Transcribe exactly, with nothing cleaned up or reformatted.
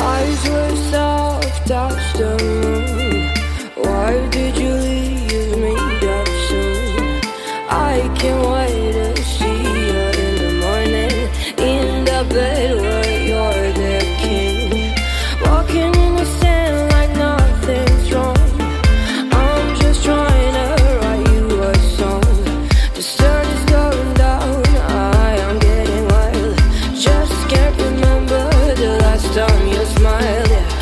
Eyes were soft, touched the moon. Why did you leave me that soon? I can't wait to see you in the morning, in the bed where you're the king. Walking in the sand like nothing's wrong. I'm just trying to write you a song. The sun is going down, I am getting wild. Just can't remember the last time you smiled, yeah.